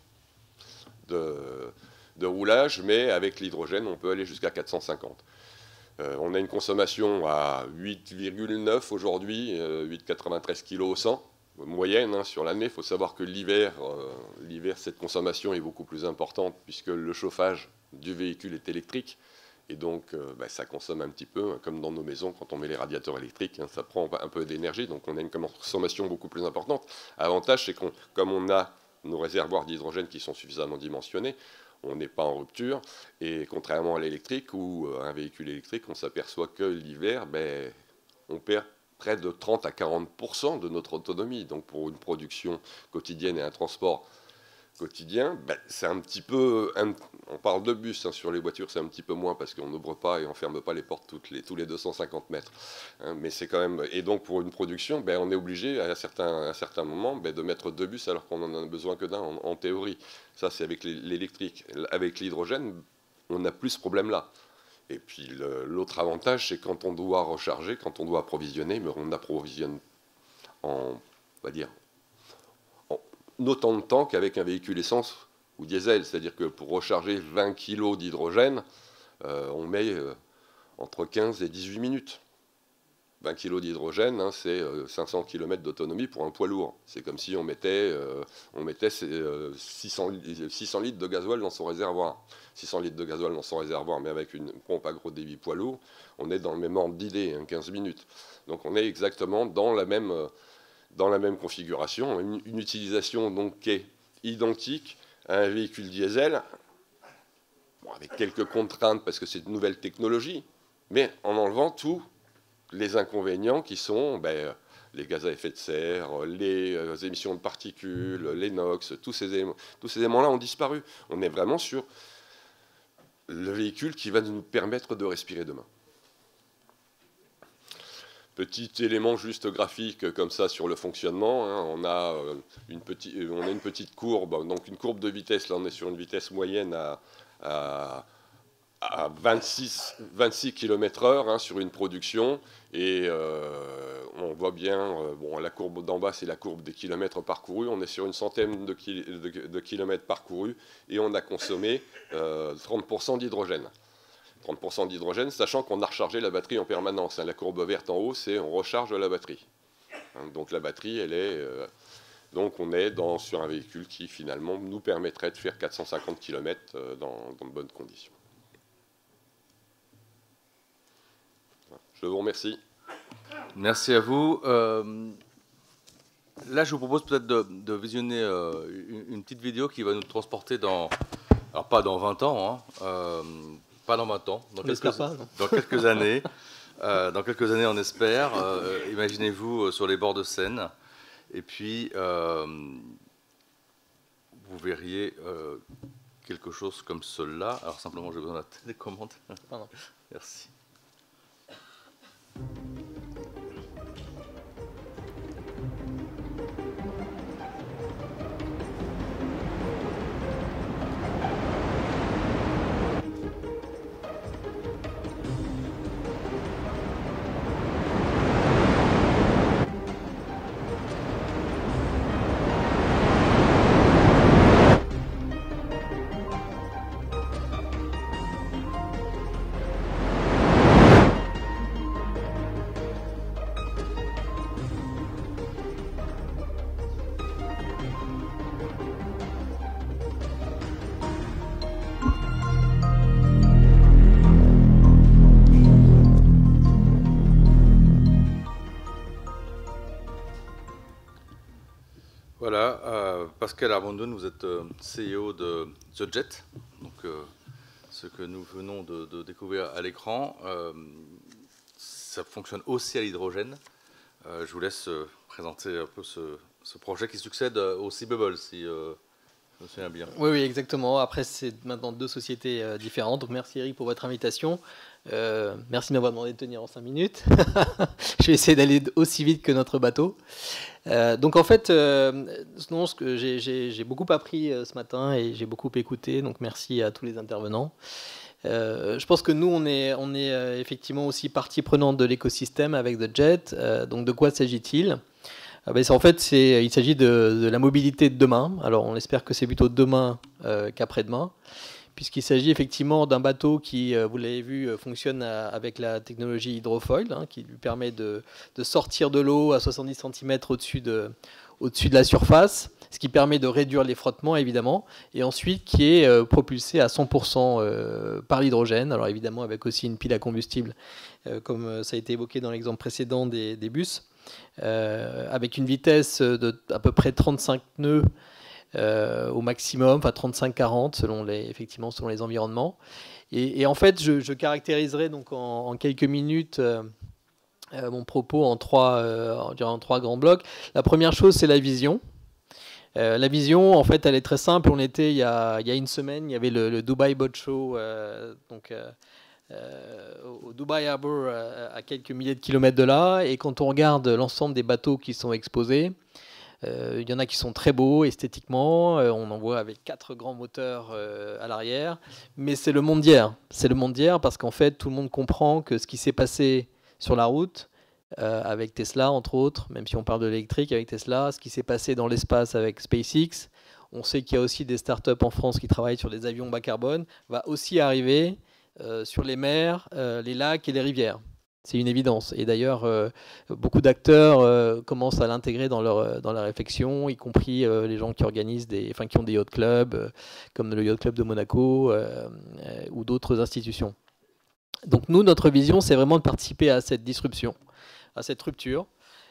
de roulage, mais avec l'hydrogène, on peut aller jusqu'à 450. On a une consommation à 8,9 aujourd'hui, 8,93 kg au 100. Moyenne sur l'année. Il faut savoir que l'hiver, cette consommation est beaucoup plus importante puisque le chauffage du véhicule est électrique et donc ça consomme un petit peu, comme dans nos maisons quand on met les radiateurs électriques, ça prend un peu d'énergie, donc on a une consommation beaucoup plus importante. L'avantage, c'est comme on a nos réservoirs d'hydrogène qui sont suffisamment dimensionnés, on n'est pas en rupture. Et contrairement à l'électrique, où un véhicule électrique, on s'aperçoit que l'hiver, ben, on perd près de 30 à 40% de notre autonomie. Donc pour une production quotidienne et un transport quotidien, ben, c'est un petit peu... on parle de bus, hein, sur les voitures, c'est un petit peu moins parce qu'on n'ouvre pas et on ne ferme pas les portes tous les 250 mètres. Hein, mais c'est quand même... Et donc pour une production, ben, on est obligé à un certain moment ben, de mettre 2 bus alors qu'on n'en a besoin que d'un en théorie. Ça, c'est avec l'électrique. Avec l'hydrogène, on n'a plus ce problème-là. Et puis l'autre avantage, c'est quand on doit recharger, quand on doit approvisionner, mais on approvisionne on va dire, autant de temps qu'avec un véhicule essence ou diesel. C'est-à-dire que pour recharger 20 kg d'hydrogène, on met entre 15 et 18 minutes. 20 kg d'hydrogène, hein, c'est 500 km d'autonomie pour un poids lourd. C'est comme si on mettait 600 litres de gasoil dans son réservoir. 600 litres de gasoil dans son réservoir, mais avec une pompe à gros débit poids lourd, on est dans le même ordre d'idée, hein, 15 minutes. Donc on est exactement dans la même configuration, une utilisation donc qui est identique à un véhicule diesel, bon, avec quelques contraintes parce que c'est une nouvelle technologie, mais en enlevant tous les inconvénients qui sont les gaz à effet de serre, les émissions de particules, les NOx, tous ces éléments-là ont disparu. On est vraiment sur le véhicule qui va nous permettre de respirer demain. Petit élément juste graphique comme ça sur le fonctionnement, hein, on a une petite courbe, donc une courbe de vitesse, là on est sur une vitesse moyenne à 26 km/h, hein, sur une production, et on voit bien, la courbe d'en bas c'est la courbe des kilomètres parcourus, on est sur une centaine de kilomètres parcourus, et on a consommé 30% d'hydrogène. 30% d'hydrogène, sachant qu'on a rechargé la batterie en permanence. Hein. La courbe verte en haut, c'est on recharge la batterie. Hein, donc la batterie, elle est... donc on est sur un véhicule qui finalement nous permettrait de faire 450 km dans de bonnes conditions. Je vous remercie. Merci à vous. Là, je vous propose peut-être de visionner une petite vidéo qui va nous transporter dans... Alors pas dans 20 ans, hein, pas dans 20 ans, dans quelques années. Dans quelques années, on espère. Imaginez-vous sur les bords de Seine. Et puis, vous verriez quelque chose comme cela. Alors simplement, j'ai besoin de la télécommande. Pardon. Merci. Voilà, Pascal Arbondon, vous êtes CEO de The Jet, donc ce que nous venons de découvrir à l'écran, ça fonctionne aussi à l'hydrogène. Je vous laisse présenter un peu ce projet qui succède au Seabubble, si je me souviens bien. Oui, exactement. Après, c'est maintenant 2 sociétés différentes. Donc, merci Eric pour votre invitation. Merci de m'avoir demandé de tenir en 5 minutes. Je vais essayer d'aller aussi vite que notre bateau. Donc en fait, ce que j'ai beaucoup appris ce matin et j'ai beaucoup écouté. Donc merci à tous les intervenants. Je pense que nous, on est effectivement aussi partie prenante de l'écosystème avec The Jet. Donc de quoi s'agit-il ? En fait, il s'agit de la mobilité de demain. Alors on espère que c'est plutôt demain qu'après-demain, puisqu'il s'agit effectivement d'un bateau qui, vous l'avez vu, fonctionne avec la technologie hydrofoil, hein, qui lui permet de sortir de l'eau à 70 cm au-dessus de la surface, ce qui permet de réduire les frottements, évidemment, et ensuite qui est propulsé à 100% par l'hydrogène, alors évidemment avec aussi une pile à combustible, comme ça a été évoqué dans l'exemple précédent des bus, avec une vitesse de à peu près 35 nœuds, au maximum, enfin 35-40 effectivement selon les environnements. Et en fait, je caractériserai donc en quelques minutes mon propos en trois grands blocs. La première chose, c'est la vision. La vision, en fait, elle est très simple. On était il y a une semaine, il y avait le Dubai Boat Show, au Dubai Harbour, à quelques milliers de kilomètres de là. Et quand on regarde l'ensemble des bateaux qui sont exposés, il y en a qui sont très beaux esthétiquement. On en voit avec 4 grands moteurs à l'arrière. Mais c'est le monde d'hier. C'est le monde d'hier parce qu'en fait, tout le monde comprend que ce qui s'est passé sur la route, avec Tesla entre autres, même si on parle de l'électrique avec Tesla, ce qui s'est passé dans l'espace avec SpaceX, on sait qu'il y a aussi des startups en France qui travaillent sur des avions bas carbone, va aussi arriver sur les mers, les lacs et les rivières. C'est une évidence. Et d'ailleurs, beaucoup d'acteurs commencent à l'intégrer dans leur réflexion, y compris les gens qui organisent qui ont des yacht clubs, comme le yacht club de Monaco ou d'autres institutions. Donc nous, notre vision, c'est vraiment de participer à cette disruption, à cette rupture.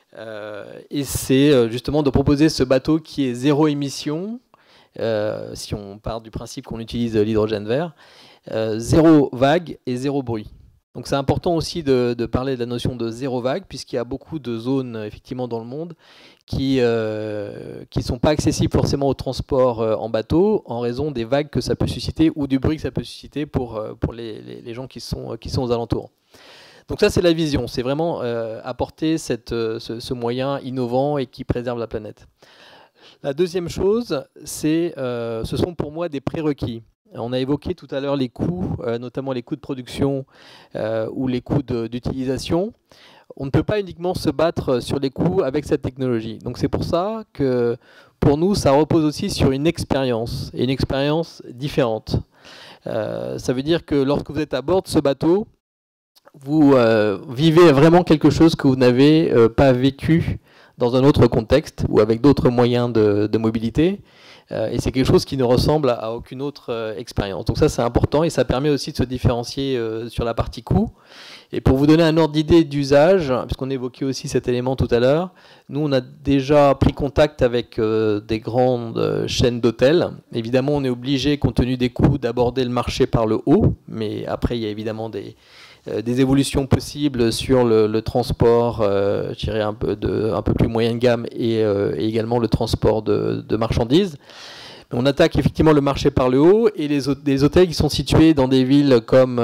Et c'est justement de proposer ce bateau qui est zéro émission, si on part du principe qu'on utilise l'hydrogène vert, zéro vague et zéro bruit. Donc c'est important aussi de parler de la notion de zéro vague, puisqu'il y a beaucoup de zones effectivement dans le monde qui sont pas accessibles forcément au transport en bateau en raison des vagues que ça peut susciter ou du bruit que ça peut susciter pour les gens qui sont aux alentours. Donc ça c'est la vision, c'est vraiment apporter ce moyen innovant et qui préserve la planète. La deuxième chose, ce sont pour moi des prérequis. On a évoqué tout à l'heure les coûts, notamment les coûts de production ou les coûts d'utilisation. On ne peut pas uniquement se battre sur les coûts avec cette technologie. Donc c'est pour ça que pour nous, ça repose aussi sur une expérience, et une expérience différente. Ça veut dire que lorsque vous êtes à bord de ce bateau, vous vivez vraiment quelque chose que vous n'avez pas vécu dans un autre contexte ou avec d'autres moyens de mobilité. Et c'est quelque chose qui ne ressemble à aucune autre expérience. Donc ça, c'est important et ça permet aussi de se différencier sur la partie coût. Et pour vous donner un ordre d'idée d'usage, puisqu'on évoquait aussi cet élément tout à l'heure, nous, on a déjà pris contact avec des grandes chaînes d'hôtels. Évidemment, on est obligé, compte tenu des coûts, d'aborder le marché par le haut. Mais après, il y a évidemment des évolutions possibles sur le transport, je dirais un peu plus moyen de gamme et également le transport de marchandises. On attaque effectivement le marché par le haut et des hôtels qui sont situés dans des villes comme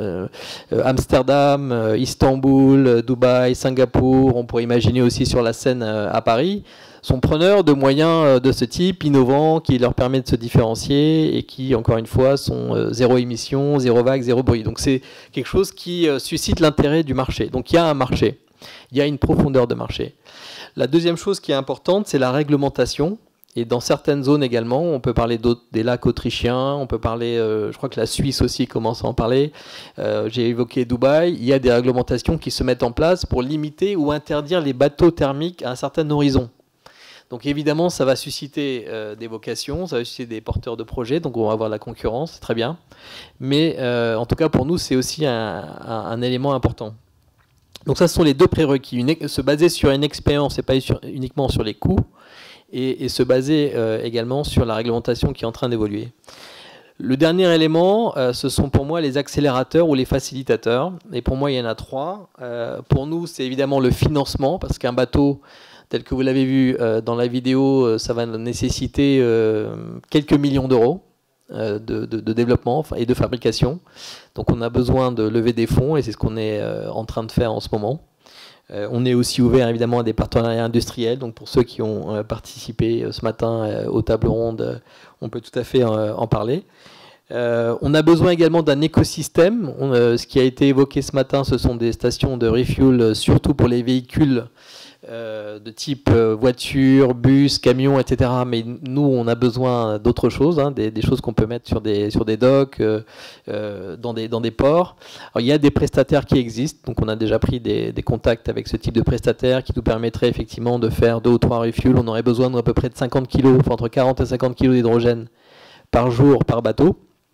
Amsterdam, Istanbul, Dubaï, Singapour, on pourrait imaginer aussi sur la Seine à Paris, sont preneurs de moyens de ce type, innovants, qui leur permettent de se différencier et qui, encore une fois, sont zéro émission, zéro vague, zéro bruit. Donc c'est quelque chose qui suscite l'intérêt du marché. Donc il y a un marché, il y a une profondeur de marché. La deuxième chose qui est importante, c'est la réglementation. Et dans certaines zones également, on peut parler des lacs autrichiens, on peut parler, je crois que la Suisse aussi commence à en parler. J'ai évoqué Dubaï, il y a des réglementations qui se mettent en place pour limiter ou interdire les bateaux thermiques à un certain horizon. Donc évidemment, ça va susciter des vocations, ça va susciter des porteurs de projets, donc on va avoir la concurrence, c'est très bien. Mais en tout cas, pour nous, c'est aussi un élément important. Donc ça, ce sont les deux prérequis. Se baser sur une expérience et pas uniquement sur les coûts, et se baser également sur la réglementation qui est en train d'évoluer. Le dernier élément, ce sont pour moi les accélérateurs ou les facilitateurs. Et pour moi, il y en a 3. Pour nous, c'est évidemment le financement, parce qu'un bateau, tel que vous l'avez vu dans la vidéo, ça va nécessiter quelques millions d'euros de développement et de fabrication. Donc on a besoin de lever des fonds, et c'est ce qu'on est en train de faire en ce moment. On est aussi ouvert évidemment à des partenariats industriels. Donc pour ceux qui ont participé ce matin aux tables rondes, on peut tout à fait en parler. On a besoin également d'un écosystème. Ce qui a été évoqué ce matin, ce sont des stations de refuel, surtout pour les véhicules de type voiture, bus, camion, etc. Mais nous, on a besoin d'autres choses, hein, des choses qu'on peut mettre sur des docks, dans des ports. Alors, il y a des prestataires qui existent, donc on a déjà pris des contacts avec ce type de prestataires qui nous permettraient effectivement de faire 2 ou 3 refuels. On aurait besoin d'à peu près de 50 kg, enfin entre 40 et 50 kg d'hydrogène par jour, par bateau.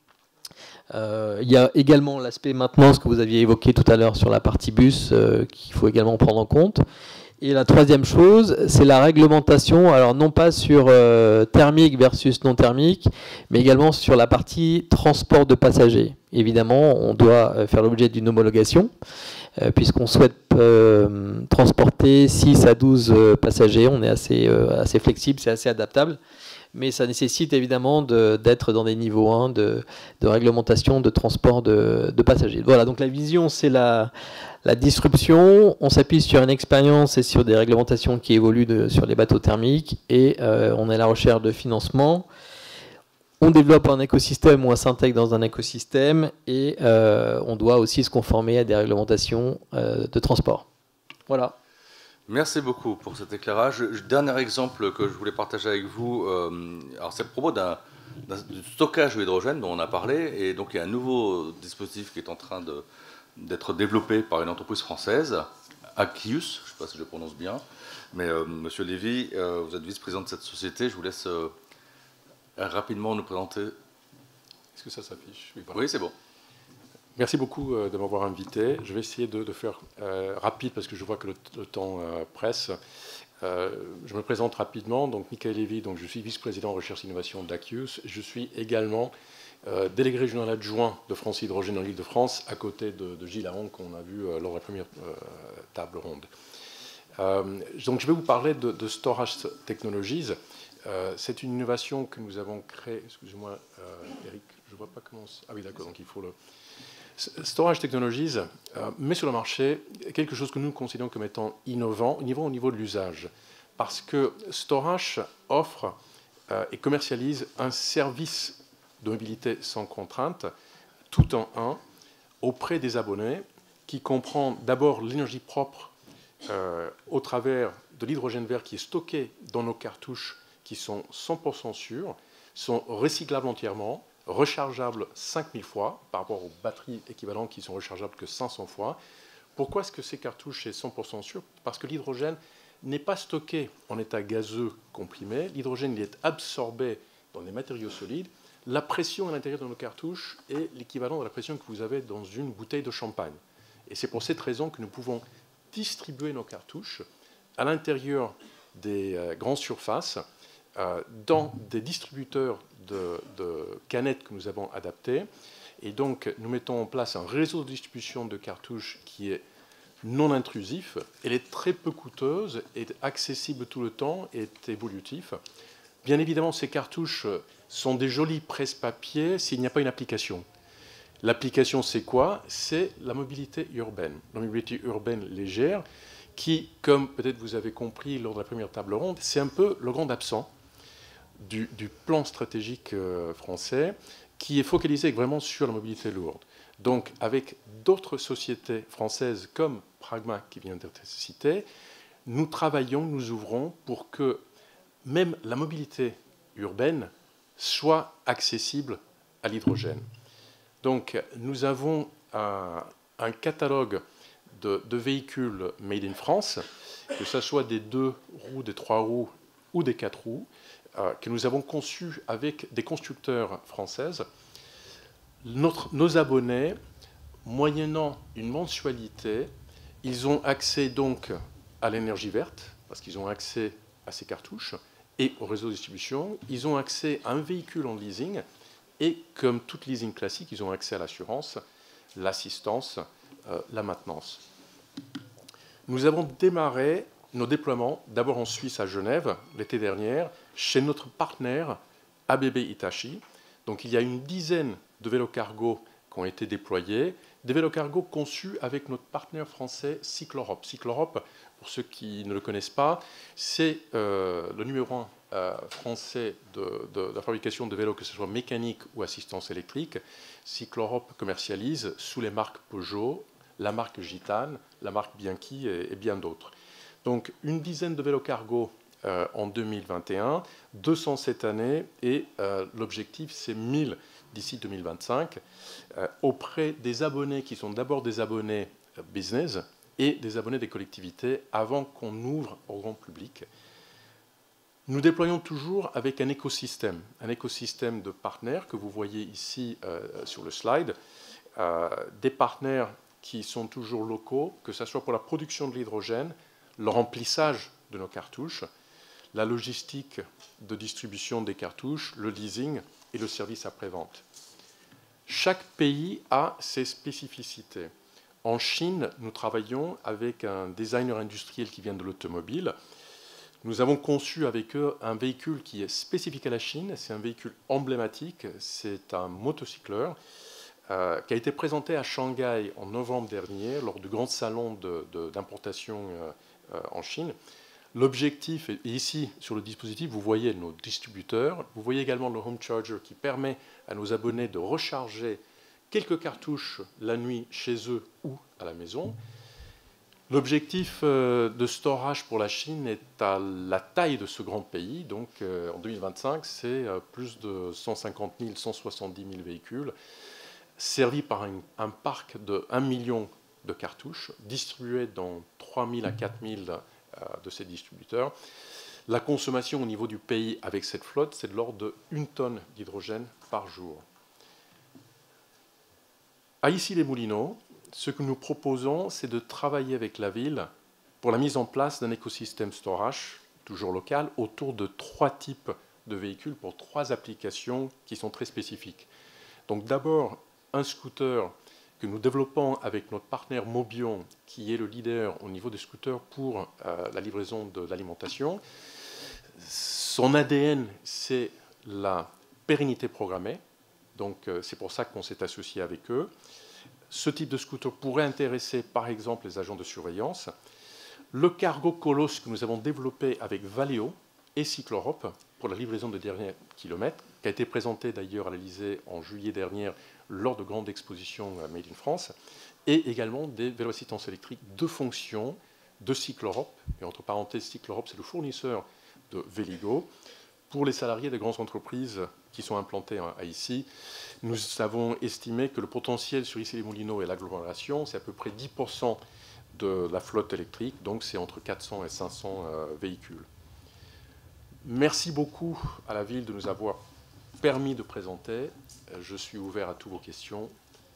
Il y a également l'aspect maintenance que vous aviez évoqué tout à l'heure sur la partie bus, qu'il faut également prendre en compte. Et la troisième chose, c'est la réglementation, alors non pas sur thermique versus non thermique, mais également sur la partie transport de passagers. Évidemment, on doit faire l'objet d'une homologation, puisqu'on souhaite transporter 6 à 12 passagers. On est assez flexible, c'est assez adaptable. Mais ça nécessite évidemment d'être dans des niveaux 1 de réglementation de transport de passagers. Voilà, donc la vision, c'est la disruption. On s'appuie sur une expérience et sur des réglementations qui évoluent sur les bateaux thermiques, et on est à la recherche de financement. On développe un écosystème ou on s'intègre dans un écosystème, et on doit aussi se conformer à des réglementations de transport. Voilà. Merci beaucoup pour cet éclairage. Dernier exemple que je voulais partager avec vous, alors c'est à propos du stockage de l'hydrogène dont on a parlé, et donc il y a un nouveau dispositif qui est en train d'être développé par une entreprise française, Aquius, je ne sais pas si je le prononce bien, mais Monsieur Lévy, vous êtes vice-président de cette société, je vous laisse rapidement nous présenter. Est-ce que ça s'affiche? Oui, voilà. Oui, c'est bon. Merci beaucoup de m'avoir invité. Je vais essayer de faire rapide parce que je vois que le temps presse. Je me présente rapidement. Donc, Michael Lévy, donc je suis vice-président recherche et innovation d'Aquius. Je suis également délégué régional adjoint de France Hydrogène en Île-de-France, à côté de Gilles Aron, qu'on a vu lors de la première table ronde. Donc, je vais vous parler de Storage Technologies. C'est une innovation que nous avons créée. Excusez-moi, Eric, je ne vois pas comment. Ah oui, d'accord, donc il faut le. Storage Technologies met sur le marché quelque chose que nous considérons comme étant innovant au niveau de l'usage, parce que Storage offre et commercialise un service de mobilité sans contrainte, tout en un, auprès des abonnés, qui comprend d'abord l'énergie propre au travers de l'hydrogène vert qui est stocké dans nos cartouches, qui sont 100% sûrs, sont recyclables entièrement, rechargeables 5000 fois par rapport aux batteries équivalentes qui sont rechargeables que 500 fois. Pourquoi est-ce que ces cartouches sont 100% sûres? Parce que l'hydrogène n'est pas stocké en état gazeux comprimé. L'hydrogène il est absorbé dans les matériaux solides. La pression à l'intérieur de nos cartouches est l'équivalent de la pression que vous avez dans une bouteille de champagne. Et c'est pour cette raison que nous pouvons distribuer nos cartouches à l'intérieur des grandes surfaces, dans des distributeurs de canettes que nous avons adaptés. Et donc, nous mettons en place un réseau de distribution de cartouches qui est non intrusif. Elle est très peu coûteuse, est accessible tout le temps, est évolutif. Bien évidemment, ces cartouches sont des jolis presse-papier s'il n'y a pas une application. L'application, c'est quoi? C'est la mobilité urbaine. La mobilité urbaine légère qui, comme peut-être vous avez compris lors de la première table ronde, c'est un peu le grand absent du plan stratégique français, qui est focalisé vraiment sur la mobilité lourde. Donc, avec d'autres sociétés françaises comme Pragma, qui vient d'être citée, nous travaillons, nous ouvrons pour que même la mobilité urbaine soit accessible à l'hydrogène. Donc, nous avons un catalogue de véhicules made in France, que ce soit des 2 roues, des 3 roues ou des 4 roues, que nous avons conçus avec des constructeurs françaises. Nos abonnés, moyennant une mensualité, ils ont accès donc à l'énergie verte, parce qu'ils ont accès à ces cartouches, et au réseau de distribution. Ils ont accès à un véhicule en leasing, et comme toute leasing classique, ils ont accès à l'assurance, l'assistance, la maintenance. Nous avons démarré nos déploiements, d'abord en Suisse, à Genève, l'été dernier, chez notre partenaire ABB Hitachi. Donc il y a une dizaine de vélos cargo qui ont été déployés, des vélos cargo conçus avec notre partenaire français Cycleurope. Cycleurope, pour ceux qui ne le connaissent pas, c'est le numéro 1 français de la fabrication de vélos, que ce soit mécanique ou assistance électrique. Cycleurope commercialise sous les marques Peugeot, la marque Gitane, la marque Bianchi et bien d'autres. Donc une dizaine de vélos cargo en 2021, 200 cette année, et l'objectif c'est 1000 d'ici 2025, auprès des abonnés qui sont d'abord des abonnés business et des abonnés des collectivités avant qu'on ouvre au grand public. Nous déployons toujours avec un écosystème de partenaires que vous voyez ici sur le slide, des partenaires qui sont toujours locaux, que ce soit pour la production de l'hydrogène, le remplissage de nos cartouches, la logistique de distribution des cartouches, le leasing et le service après-vente. Chaque pays a ses spécificités. En Chine, nous travaillons avec un designer industriel qui vient de l'automobile. Nous avons conçu avec eux un véhicule qui est spécifique à la Chine. C'est un véhicule emblématique. C'est un motocycleur qui a été présenté à Shanghai en novembre dernier lors du grand salon d'importation en Chine. L'objectif, et ici sur le dispositif, vous voyez nos distributeurs. Vous voyez également le home charger qui permet à nos abonnés de recharger quelques cartouches la nuit chez eux ou à la maison. L'objectif de storage pour la Chine est à la taille de ce grand pays. Donc en 2025, c'est plus de 150 000, 170 000 véhicules servis par un parc de 1 million de cartouches distribués dans 3 000 à 4 000 de ces distributeurs. La consommation au niveau du pays avec cette flotte, c'est de l'ordre de 1 tonne d'hydrogène par jour. À Issy-les-Moulineaux, ce que nous proposons, c'est de travailler avec la ville pour la mise en place d'un écosystème storage, toujours local, autour de 3 types de véhicules pour 3 applications qui sont très spécifiques. Donc d'abord, un scooter que nous développons avec notre partenaire Mobion, qui est le leader au niveau des scooters pour la livraison de l'alimentation. Son ADN, c'est la pérennité programmée. Donc c'est pour ça qu'on s'est associé avec eux. Ce type de scooter pourrait intéresser par exemple les agents de surveillance. Le cargo Colosse que nous avons développé avec Valeo et Cycleurope pour la livraison de derniers kilomètres, qui a été présenté d'ailleurs à l'Elysée en juillet dernier lors de grandes expositions Made in France, et également des vélos assistance électrique de fonction de Cycleurope. Et entre parenthèses, Cycleurope, c'est le fournisseur de Véligo. Pour les salariés des grandes entreprises qui sont implantées à Issy, nous avons estimé que le potentiel sur Issy-les-Moulineaux et l'agglomération, c'est à peu près 10% de la flotte électrique, donc c'est entre 400 et 500 véhicules. Merci beaucoup à la ville de nous avoir permis de présenter. Je suis ouvert à toutes vos questions.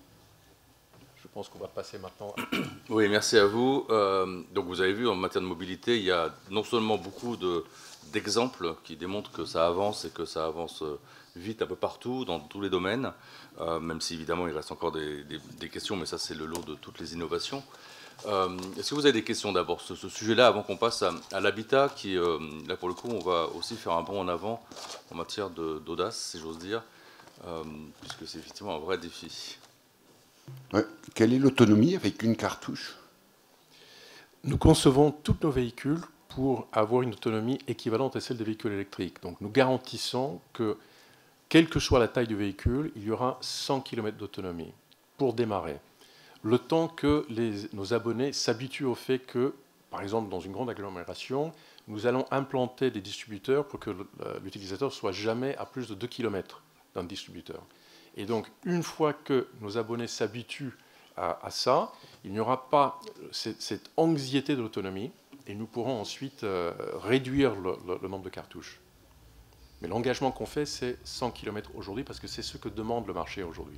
Je pense qu'on va passer maintenant. Oui, merci à vous. Donc vous avez vu, en matière de mobilité, il y a non seulement beaucoup d'exemples qui démontrent que ça avance et que ça avance vite un peu partout, dans tous les domaines, même si évidemment il reste encore des questions, mais ça c'est le lot de toutes les innovations. Est-ce que vous avez des questions d'abord sur ce sujet-là, avant qu'on passe à l'habitat, qui, là pour le coup, on va aussi faire un bond en avant en matière d'audace, si j'ose dire, puisque c'est effectivement un vrai défi. Ouais. Quelle est l'autonomie avec une cartouche? Nous concevons tous nos véhicules pour avoir une autonomie équivalente à celle des véhicules électriques. Donc nous garantissons que, quelle que soit la taille du véhicule, il y aura 100 km d'autonomie pour démarrer. Le temps que nos abonnés s'habituent au fait que, par exemple, dans une grande agglomération, nous allons implanter des distributeurs pour que l'utilisateur soit jamais à plus de 2 km d'un distributeur. Et donc, une fois que nos abonnés s'habituent à ça, il n'y aura pas cette anxiété de l'autonomie et nous pourrons ensuite réduire le nombre de cartouches. Mais l'engagement qu'on fait, c'est 100 km aujourd'hui parce que c'est ce que demande le marché aujourd'hui.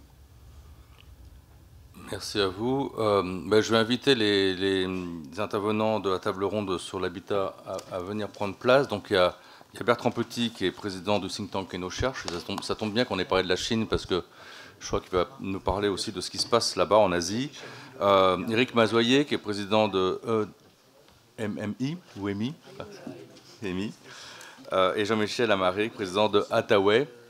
Merci à vous. Je vais inviter les intervenants de la table ronde sur l'habitat à venir prendre place. Donc il y a Bertrand Petit qui est président du think tank EnnoCherche. Ça tombe bien qu'on ait parlé de la Chine parce que je crois qu'il va nous parler aussi de ce qui se passe là-bas en Asie. Éric Mazoyer qui est président de MMI ou EMI, et Jean-Michel Amaric, président de Hathaway.